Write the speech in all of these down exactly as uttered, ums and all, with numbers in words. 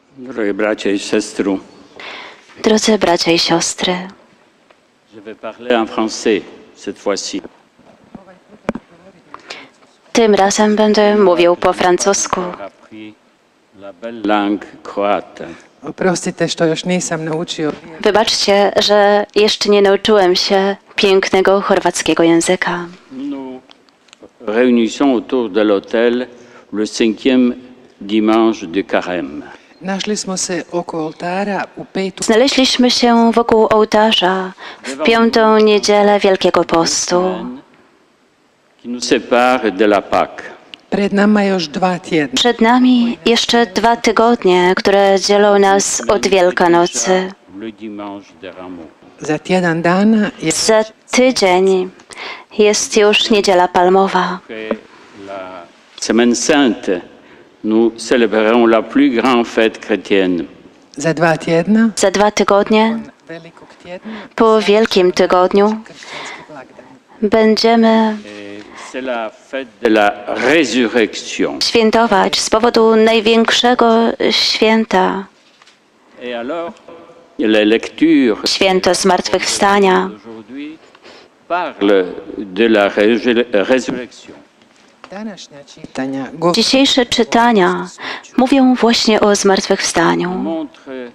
Drogie bracia i siostry, Drodzy bracia i siostry, je vais parler en français cette fois-ci. tym razem będę mówił po francusku. J'ai appris la belle langue croate. Oprostite što još nisam naučio. Wybaczcie, że jeszcze nie nauczyłem się pięknego chorwackiego języka. Nous réunissons autour de l'autel le cinquième dimanche de Carême. Našli smo se oko oltara u petu Znaleźliśmy się wokół ołtarza w piątą niedzielę Wielkiego Postu. Qui nous sépare de la Pâque. Pred nama još dva tjedna. Przed nami jeszcze dwa tygodnie, które dzielą nas od Wielkanocy. Le dimanche de Rameaux. Za tjedan dana je Za tydzień jest już Niedziela Palmowa. Après la Semaine Sainte, nous célébrerons la plus grande fête chrétienne. za dva tjedna Za dwa tygodnie, velikog tjedna po Wielkim Tygodniu, kršćanski blagdan. będziemy Et c'est la fête de la résurrection. świętować z powodu największego święta, Et alors, les lectures święto Zmartwychwstania. d'aujourd'hui parlent de la résur- résurrection. Današnja čitanja govore Dzisiejsze czytania mówią właśnie o Zmartwychwstaniu. Montre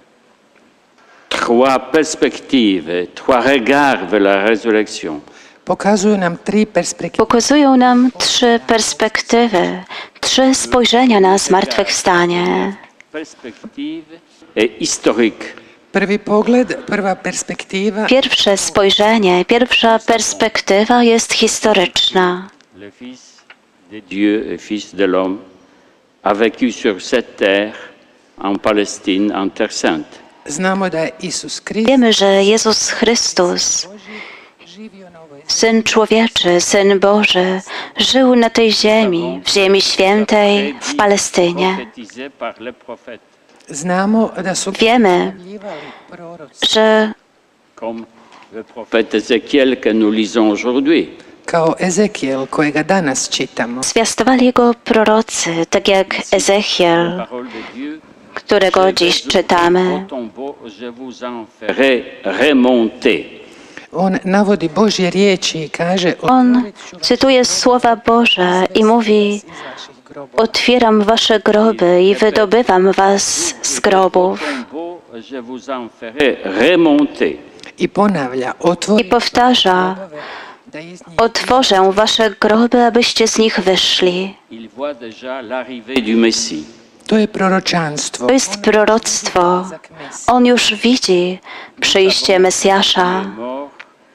trois perspectives, trois regards vers la résurrection. pokazuju nam tri perspektive. Pokazują nam trzy perspektywy, trzy spojrzenia na Zmartwychwstanie. Perspective est historique. Prvi pogled, prva perspektiva Pierwsze spojrzenie, pierwsza perspektywa jest historyczna. Le Fils de Dieu et Fils de l'homme a vécu sur cette terre, en Palestine, en Terre Sainte. znamo da je Isus Krist Wiemy, że Jezus Chrystus, živio na ovoj Syn Człowieczy, Syn Boży, żył na tej ziemi, w ziemi świętej, w Palestynie. Prophétisé par les prophètes, Znamo da su Wiemy, objavljivali proroci że comme le prophète Ézéchiel que nous lisons aujourd'hui. kao Ezekiel kojega danas čitamo. zwiastowali go prorocy, tak jak Ezechiel, Parole de Dieu. którego dziś czytamy. Au tombeau, je vous en ferai remonter. On navodi Božje riječi i kaže On "Otvorit ću cytuje słowa Boże i mówi: iz vaših grobova". otwieram wasze groby i wydobywam was z grobów. Tombeau, je vous en ferai remonter. I ponavlja, I otvori powtarza: da iz njih otworzę wasze groby, abyście z nich wyszli. Il voit déjà l'arrivée du Messie. To je proročanstvo. To jest proroctwo. On już widzi przyjście Mesjasza. Mort,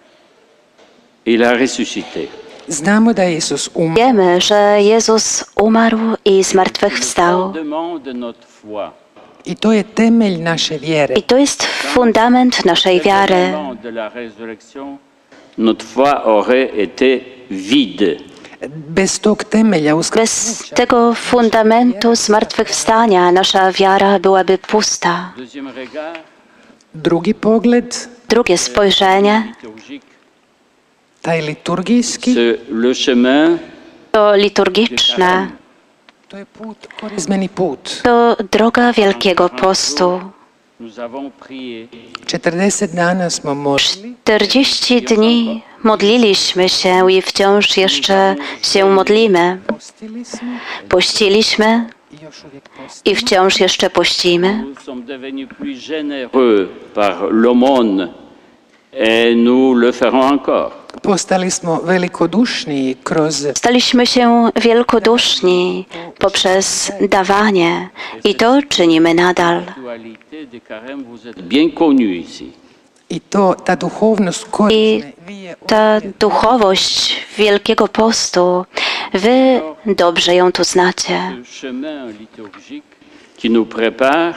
il a ressuscité. Znamo da je Isus umro Wiemy, że Jezus umarł i zmartwychwstał. Fondement de notre foi. i to je temelj naše vjere. I to jest fundament naszej wiary. Fondement de la résurrection, notre foi aurait été vide. Bez tog temelja Bez uskrsnuća tego fundamentu zmartwychwstania nasza wiara byłaby pusta. Deuxième regard, drugi pogled, Drugie spojrzenie liturgique, taj liturgijski, c'est le chemin to liturgiczne, to je put, korizmeni put. to droga Wielkiego Postu. nous avons prié. četrdeset dana smo molili, czterdzieści dni modliliśmy się i wciąż jeszcze się modlimy. postili smo Pościliśmy i još uvijek postimo. i wciąż jeszcze pościmy. Nous sommes devenus plus généreux par l'aumône et nous le ferons encore. Postali smo velikodušniji kroz Staliśmy się wielkoduszni poprzez dawanie i to czynimy nadal. L'actualité de Carême, vous êtes bien connus ici. i to, ta duhovnost korizme, vi je Ta duchowość Wielkiego Postu, wy dobrze ją tu znacie. Ce chemin liturgique qui nous prépare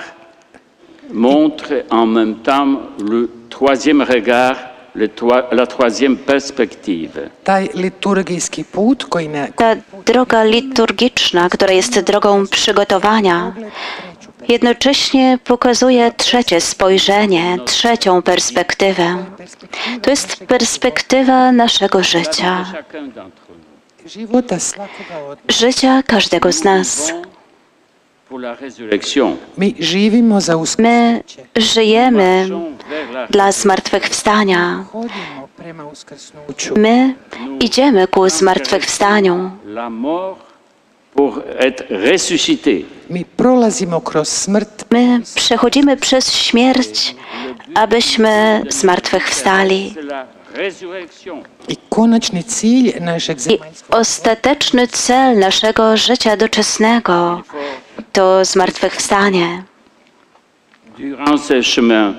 montre en même temps le troisième regard, le toi- la troisième perspective. taj liturgijski put koji me Ta droga liturgiczna, która jest drogą przygotowania, jednocześnie pokazuje trzecie spojrzenie, trzecią perspektywę. To jest perspektywa naszego życia, Chacun d'entre nous. života svakoga od życia każdego z nas. pour la résurrection. Mi živimo za My uskrsnuće. żyjemy Marchons vers la dla zmartwychwstania. Hodimo prema uskrsnuću. My idziemy ku zmartwychwstaniu. la mort pour être ressuscité. Mi prolazimo kroz smrt. My przechodzimy przez śmierć, abyśmy zmartwychwstali. C'est la résurrection. I konačni cilj našeg I zemaljskog ostateczny cel naszego życia doczesnego to zmartwychwstanie. Durant ce chemin,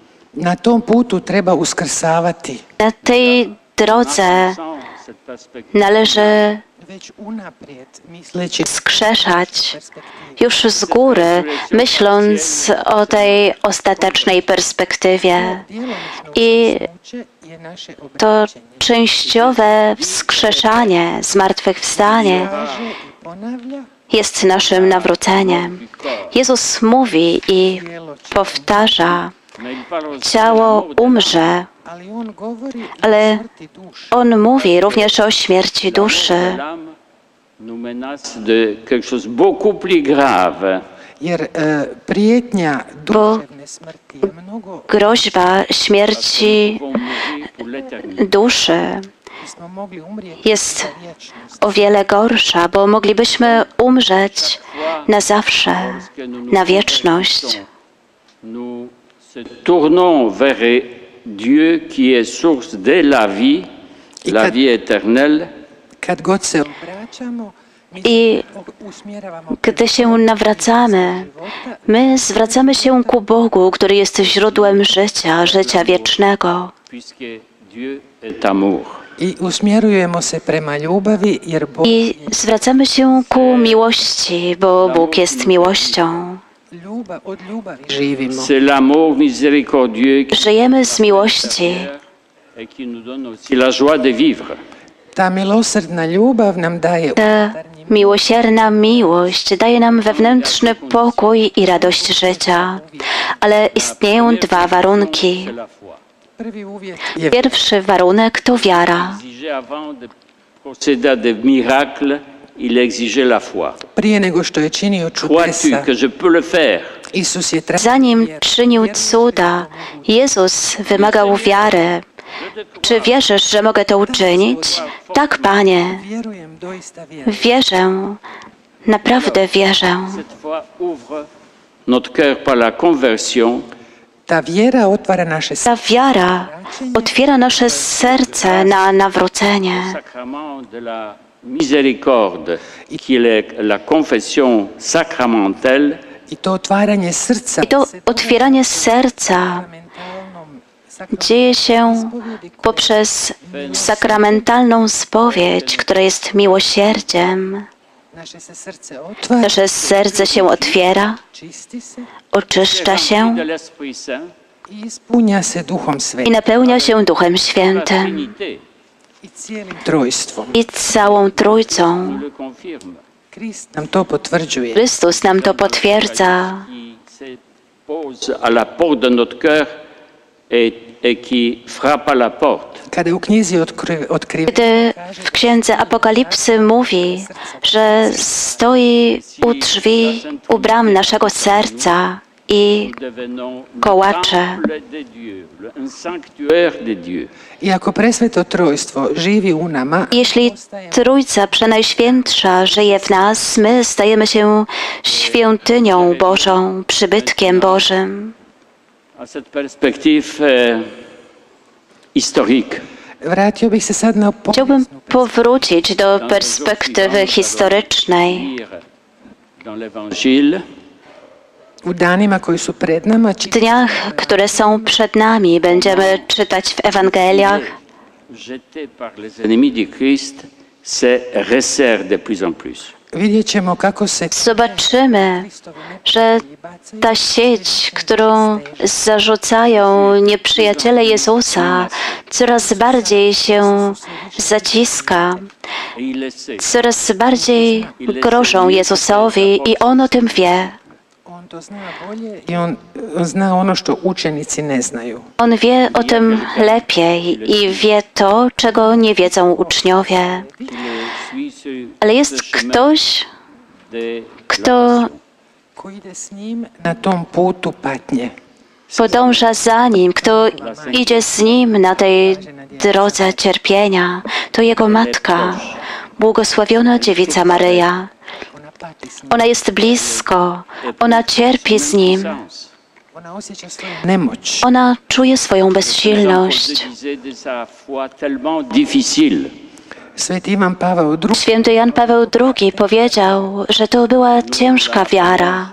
na tom putu treba uskrsavati. Na tej drodze sans cette perspective, należy Već unaprijed misleći skrzeszać perspektivi. już z góry, myśląc o tej ostatecznej perspektywie. Djelomično I uskrsnuće je naše to obraćanje. częściowe wskrzeszanie, zmartwychwstanie Kaže i ponavlja, jest naszym nawróceniem. Jezus mówi i powtarza, mais il parle aussi ciało umrze, ali on govori i ale o smrti duše. on mówi również o śmierci duszy, l'âme nous menace de quelque chose beaucoup plus grave. Jer e, prijetnja duševne smrti je mnogo groźba śmierci Nous pouvons mourir pour l'éternité. duszy bismo mogli umrijeti jest za vječnost. o wiele gorsza, bo moglibyśmy umrzeć na zawsze, Lorsque nous nous na wieczność. convertissons, nous se tournons vers Dieu qui est source de la vie, la vie éternelle. Kad god se obraćamo, mi I se usmjeravamo gdy się nawracamy, my zwracamy się ku Bogu, który jest źródłem życia, życia wiecznego. Puisque Dieu est amour. i usmjerujemo se prema ljubavi jer Bog I zwracamy się ku miłości, bo Bóg jest miłością. ljubav, od ljubavi živimo. C'est l'amour miséricordieux qui Żyjemy z miłości et qui nous donne aussi la joie de vivre. Ta milosrdna ljubav nam daje Ta unutarnji miłosierna miłość daje nam wewnętrzny pokój i radość życia, ale istnieją dwa warunki. C'est la foi. prvi uvjet je Pierwszy warunek to wiara. Exigeait avant de procéder à des miracles, il exigeait la foi. prije nego što je činio Crois-tu čudesa. que je peux le faire? Isus je tražio Zanim vjeru. czynił cuda, Jezus wymagał wiary. Czy wierzysz, że mogę to uczynić? Tak, Panie, Vjerujem, doista vjerujem. wierzę, naprawdę wierzę. Cette foi ouvre notre cœur par la conversion. Ta vjera otvara naše Ta wiara otwiera nasze serce na nawrócenie. Sacrement de la miséricorde, qui est la confession sacramentelle, i to otvaranje srca I to se otwieranie serca sakramentalnom dzieje się poprzez sakramentalną spowiedź, która jest miłosierdziem. naše se srce otvara, Nasze serce się otwiera, čisti se oczyszcza się de l'Esprit Saint, i ispunja se duhom i svetim napełnia się Duchem la Świętym Trinité i cijelim trojstvom. i całą Trójcą. nous le confirme. Krist nam to potvrđuje. Chrystus nam to potwierdza. Qui se pose à la porte de notre cœur et, et qui frappe à la porte. Kada u knjizi otkri- otkriva Gdy w Księdze Apokalipsy mówi, że stoi u drzwi, u bram naszego serca i Nous devenons le kołacze. temple de Dieu, le- un sanctuaire de Dieu. i ako presveto trojstvo živi u nama, Jeśli Trójca Przenajświętsza żyje w nas, my stajemy się świątynią Bożą, przybytkiem Bożym. À cette perspective euh, historique, vratio bih se sad na Chciałbym povijesnu powrócić do perspektywy historycznej. lire dans l'Évangile U danima koji su pred nama W čitamo dniach, które są przed nami, będziemy czytać w Ewangeliach, jeté par les ennemis du Christ se resserre de plus en plus. vidjet ćemo kako se zobaczymy, że ta sieć, którą zarzucają nieprzyjaciele Jezusa, coraz bardziej się zaciska, Et il le sait. coraz bardziej grożą Jezusowi i On o tym wie. on to zna bolje i on, on zna ono što učenici ne znaju. On wie o tym lepiej i wie to, czego nie wiedzą uczniowie. Il suit ce, Ale jest ce chemin ktoś, de kto la passion. ko ide s njim na tom putu patnje. Podąża za Nim, kto idzie z Nim na tej drodze cierpienia. To Jego Matka, błogosławiona Dziewica Maryja. Ona pati s njim. Ona jest blisko, ona cierpi z Nim. Ona osjeća svoju nemoć. Ona czuje swoją bezsilność. Sveti Ivan Pavao drugi Święty Jan Paweł drugi powiedział, że to była ciężka wiara.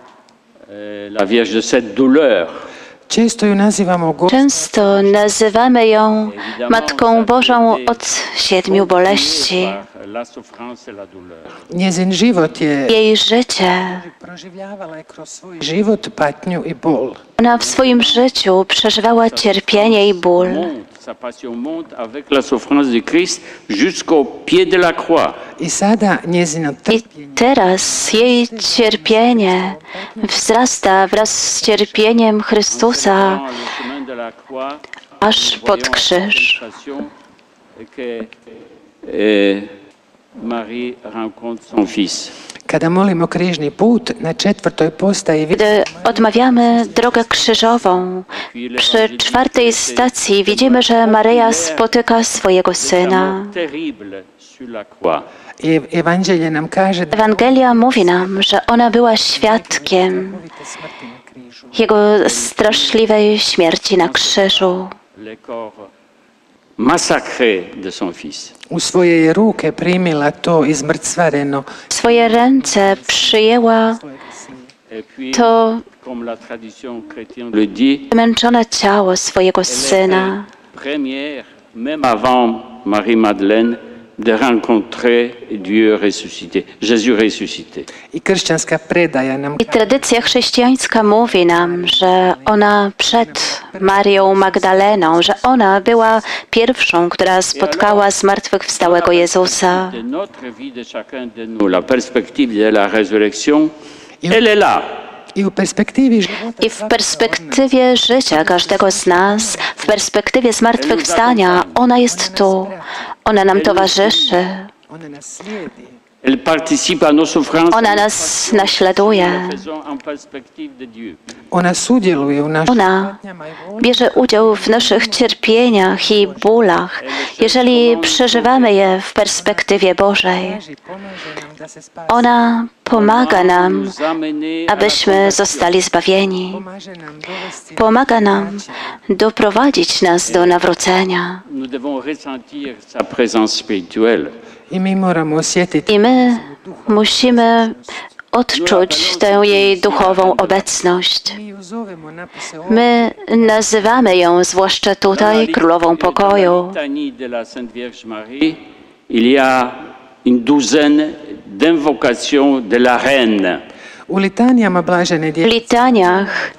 La Vierge de cette douleur. često ju nazivamo go... Często nazywamy ją Matką Bożą od siedmiu boleści. La souffrance et la douleur. Njezin život je Jej życie, proživljavala je kroz svoj život patnju i bol. ona w swoim życiu przeżywała cierpienie i ból. Sa passion monte avec la souffrance de Christ jusqu'au pied de la croix. I sada njezino I trpljenje teraz jej cierpienie wzrasta wraz z cierpieniem Chrystusa Dans le chemin de la croix, aż pod krzyż. que euh, Marie rencontre son fils. kada molimo križni put, na četvrtoj postaji vidimo Gdy odmawiamy drogę krzyżową, przy czwartej stacji widzimy, że Maryja spotyka swojego Syna. Terrible sur la croix. i Evanđelje nam kaže da Ewangelia mówi nam, że ona była świadkiem vidite smrti na križu. Jego straszliwej śmierci na krzyżu. Le corps massacré de son fils. U svoje je ruke primila to izmrcvareno W swoje ręce przyjęła svojeg sina. Et puis, to comme la tradition chrétienne le dit, zmęczone ciało swojego Syna. première, même avant Marie-Madeleine, de rencontrer Dieu ressuscité, Jésus ressuscité. I kršćanska predaja nam I tradycja chrześcijańska mówi nam, że ona przed Marią Magdaleną, że ona była pierwszą, która spotkała zmartwychwstałego Jezusa. De notre vie de chacun de nous, la perspective de la résurrection, elle est là. i u perspektivi života I w perspektywie życia każdego z nas, w perspektywie zmartwychwstania, ona jest tu. Ona nam towarzyszy. ona nas slijedi. Elle participe à nos souffrances. Ona nas naśladuje. Faisons en perspective de Dieu. Ona sudjeluje u našim Ona patnjama i boli. bierze udział w naszych cierpieniach i bólach, jeżeli przeżywamy je w perspektywie Bożej. Traži, pomaže nam da se spasi. Ona pomaga nam, Nous amener à la abyśmy zostali zbawieni. Pomaže nam dovesti Pomaga nam doprowadzić nas do nawrócenia. Nous devons ressentir sa présence spirituelle. i mi moramo osjetiti I my musimy odczuć tę jej duchową obecność. mi ju zovemo napose ovdje. My nazywamy ją, zwłaszcza tutaj, Królową Pokoju. Dans la litanie de la Sainte Vierge Marie, il y a une douzaine d'invocations de la Reine. U litanijama blažene W djece litaniach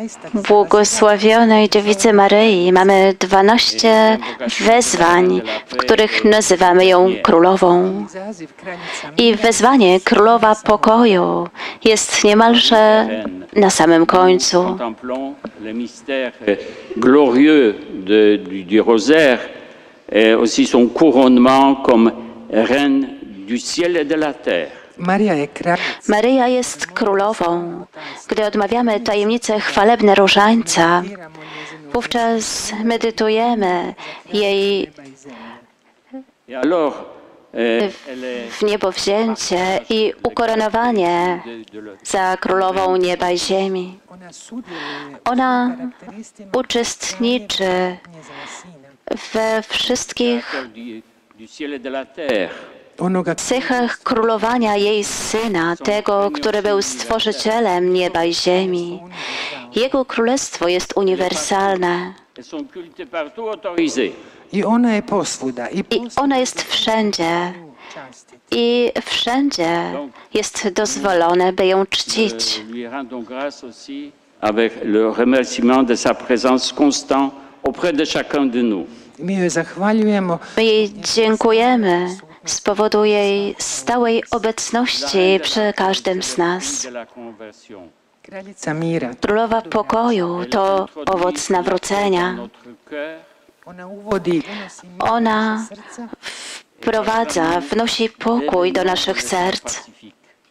błogosławionej Dziewicy Maryi mamy dwanaście wezwań, w których nazywamy ją Królową. zaziv kraljica I wezwanie Królowa Pokoju jest niemalże na samym końcu. Contemplons le mystère euh, glorieux de- du, du rosaire et aussi son couronnement comme Reine du ciel et de la terre. Marija je kraljica. Maryja jest Królową. Gdy odmawiamy tajemnice chwalebne różańca, Biramo njezinu wówczas medytujemy jej neba i zemlje. Et alors, euh, elle est w niebowzięcie i ukoronowanie de, de le- za Królową nieba i ziemi. Ona sudjeluje Ona charakteristima uczestniczy njezina sina. we wszystkich du, du ciel et de la terre. Onoga cechach królowania jej Syna, tego, który był stworzycielem nieba i ziemi. Jego królestwo jest uniwersalne Elles sont cultes partout autorisées. i ona je posvuda i i posvuda ona jest wszędzie. častiti. I wszędzie jest dozwolone, by ją czcić. Euh, lui rendons grâce aussi avec le remerciement de sa présence constante auprès de chacun de nous. Mi joj zahvaljujemo My jej dziękujemy z powodu jej stałej obecności przy każdym z nas. De la conversion. kraljica mira. Królowa Pokoju to owoc nawrócenia. Notre cœur, Ona uvodi unosi mir Ona u srca wprowadza, wnosi pokój do naszych serc pacifique.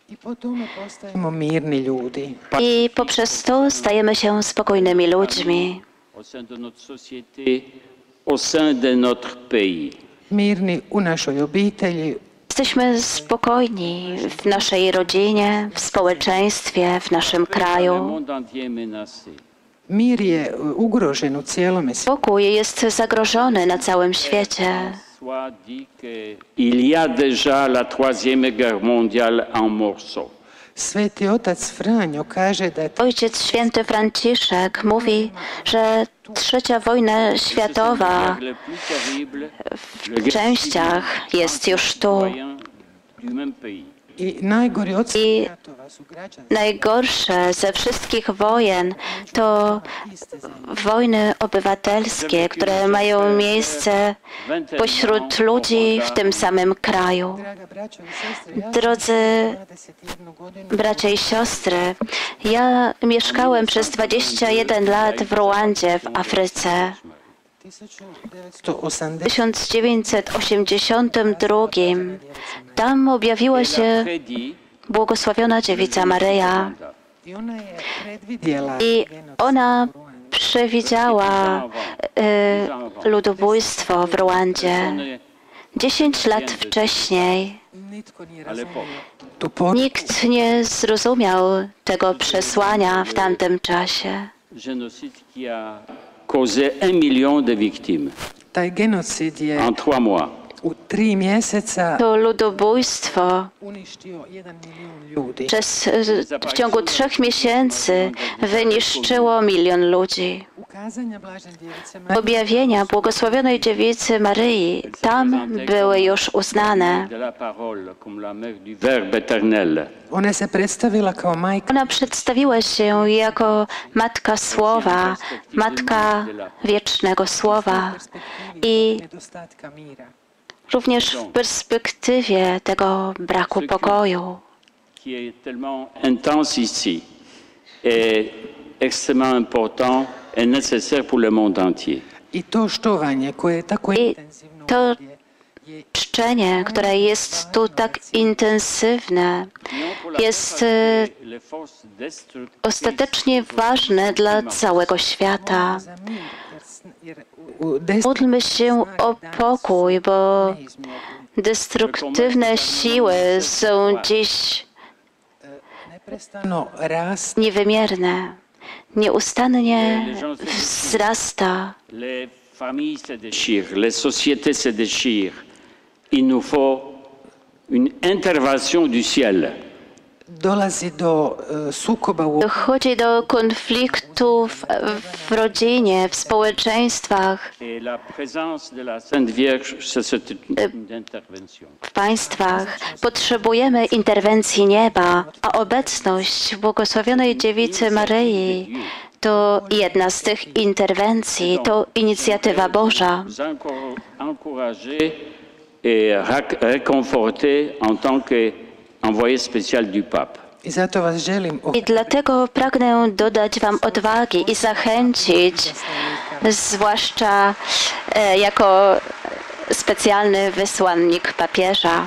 I po tome postajemo mirni ljudi. I poprzez to stajemy się spokojnymi ludźmi. Au sein de notre société, au sein de notre pays. Mirni u našoj obitelji, Jesteśmy spokojni w naszej rodzinie, w społeczeństwie, w naszym Le kraju. monde entier est menacé. mir je ugrožen u cijelome svijetu. Pokój jest zagrożony na całym świecie. Soit dit qu'il y a déjà la troisième guerre mondiale en morceaux. Sveti otac Franjo kaže da je Ojciec święty Franciszek mówi, że trzecia wojna światowa Le plus terrible, w częściach jest już tu. du même pays. i najgori od svih I ratova su građanski. najgorsze ze wszystkich wojen to wojny obywatelskie, które mają miejsce pośród ludzi w tym samym kraju. Draga braćo i sestre, ja Drodzy dvadeset jednu godinu bracia i siostry, ja mieszkałem przez dwadzieścia jeden lat w Ruandzie w Afryce. W tysiąc dziewięćset osiemdziesiątym drugim tam objawiła się błogosławiona dziewica Maryja i ona je predvidjela i genocid ona u Ruandi. przewidziała y, ludobójstwo w Ruandzie. Dziesięć lat wcześniej Nitko nije Ale po- razumio tu poruku. nikt nie zrozumiał tego przesłania w tamtym czasie. Génocide qui a causé un million de victimes Taj genocid je en trois mois. u tri mjeseca To ludobójstwo uništio jedan milijun ljudi. przez, w ciągu trzech miesięcy wyniszczyło milion ludzi. Ukazanja Blažene Djevice Marije Objawienia błogosławionej dziewicy Maryi tam były już uznane. De la parole comme la mère du Verbe éternel. ona se predstavila kao majka Ona przedstawiła się jako Matka Słowa, Matka Wiecznego Słowa i nedostatka mira. również w perspektywie tego braku pokoju. Qui est tellement intense ici est extrêmement important et nécessaire pour le monde entier. I to štovanje koje je tako I intenzivno to ovdje je czczenie, które jest tu tak intensywne, jest e, Les forces destructrices ostatecznie ważne dla całego świata. za mir, jer s- jer u deset Módlmy się o pokój, bo neizmjerni, destruktywne siły są dziś neprestano rast niewymierne. Nieustannie wzrasta. les familles se déchirent, les sociétés se déchirent. Il nous faut une intervention du ciel. dolazi do e, sukoba u Dochodzi do konfliktów w rodzinie, w społeczeństwach, Et la présence de la Sainte Vierge, c'est cette une intervention. w państwach. Potrzebujemy interwencji nieba, a obecność błogosławionej dziewicy Maryi to jedna z tych interwencji, to inicjatywa Boża. Vous encor- encourager et rac- réconforter en tant qu'envoyé spécial du pape. i zato vas želim I dlatego pragnę dodać Wam odwagi i zachęcić, zwłaszcza e, jako specjalny wysłannik papieża.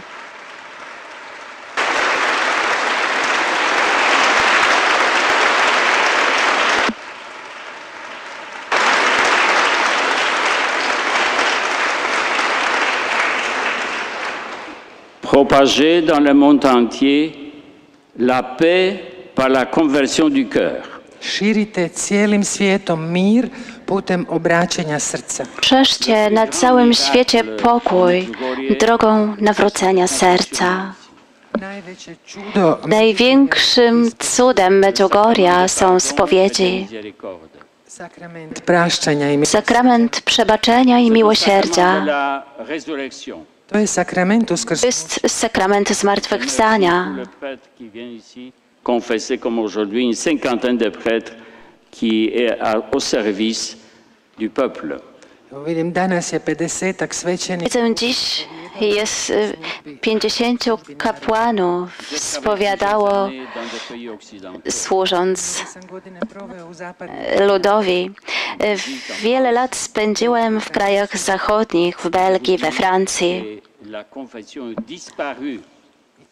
Propager dans le monde entier la paix par la conversion du cœur. širite cijelim svijetom mir putem obraćanja srca. Szerzcie na całym świecie pokój drogą nawrócenia serca. Najveće čudo Największym cudem Medjugorja są spowiedzi, Miséricorde. sakrament prašćanja i mi- sakrament przebaczenia i De miłosierdzia. la résurrection. To je sakrament To uskrsa. jest sakrament zmartwychwstania. Le prêtre qui vient ici confesser comme aujourd'hui une cinquantaine de prêtres qui est à- au service du peuple. Evo vidim, danas je pedesetak svećenika Widzę dziś jest y, pięćdziesięciu kapłanów spowiadało, Dans des pays occidentaux. służąc sam godine proveo u zapadnim ludowi. Y, Wiele lat spędziłem w krajach zachodnich, w Belgii, we Francji. Et la confession est disparue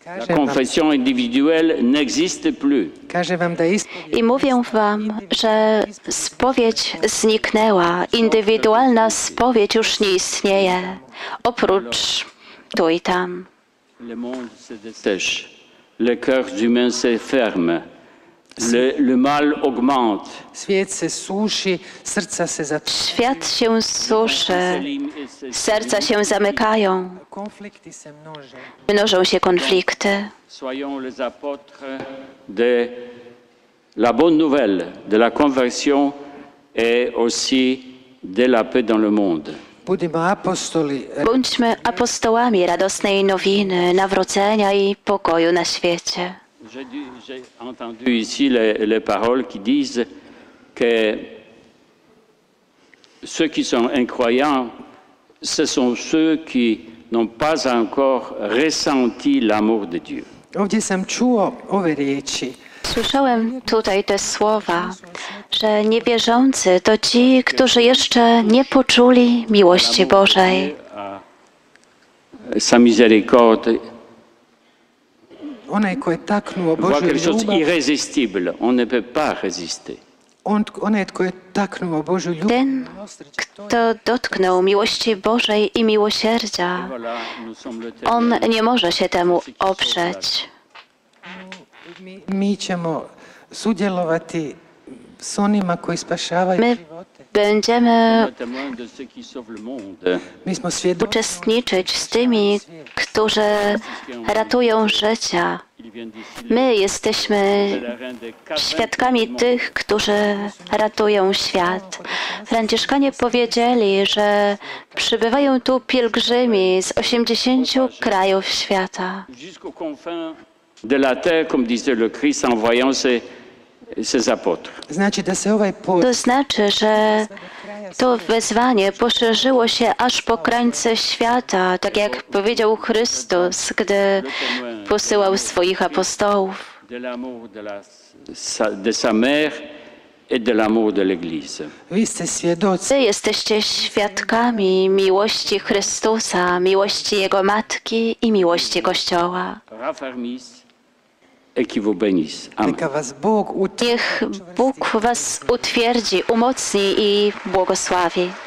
La confession individuelle n'existe plus. Kaže vam da ist... I mówię wam, że spowiedź zniknęła, indywidualna spowiedź już nie istnieje, oprócz tu i tam. Le monde se dessèche, les cœurs humains se ferment, le, le mal augmente. Svijet se suši, srca se zatvaraju. Świat się suszy, serca się zamykają, Konflikti se množe. mnożą się konflikty. Soyons les apôtres de la bonne nouvelle, de la conversion et aussi de la paix dans le monde. Budimo apostoli Bądźmy apostołami radosnej nowiny, nawrócenia i pokoju na świecie. J'ai dû- j'ai entendu ici les, les paroles qui disent que ceux qui sont incroyants, ce sont ceux qui n'ont pas encore ressenti l'amour de Dieu. Ovdje sam čuo ove riječi. Słyszałem tutaj te słowa, że niewierzący to ci, którzy jeszcze nie poczuli miłości Bożej. À sa miséricorde, Onaj ko je taknuo voit Božju quelque chose ljubav, d'irrésistible. On ne peut pas résister. on, onaj tko je taknuo Božju ljubav, Ten, kto dotknął miłości Bożej i miłosierdzia, Voilà, nous sommes le on témoin. nie może się temu oprzeć. mi, mi ćemo sudjelovati s onima koji spašavaju My živote. będziemy Le témoin de ceux qui sauvent le monde. Mi smo svjedoci uczestniczyć z tymi, którzy ratują życia. Il vient d'ici, My jesteśmy pèlerin des quatre świadkami tych, którzy ratują świat. Franciszkanie powiedzieli, że przybywają tu pielgrzymi z osiemdziesięciu krajów świata. jusqu'aux confins de la terre, comme disait le Christ, en voyant ses, ses apôtres. Znači da se ovaj put To znaczy, że to wezwanie poszerzyło się aż po krańce świata, tak jak powiedział Chrystus, gdy posyłał swoich apostołów. De l'amour de, la, sa, de sa mère et de l'amour de l'Église. vi ste svjedoci Wy jesteście świadkami miłości Chrystusa, miłości Jego Matki i miłości Kościoła. Raffermisse et qui vous bénisse. Amen. neka vas Bog utješi. Niech Bóg was utwierdzi, umocni i błogosławi.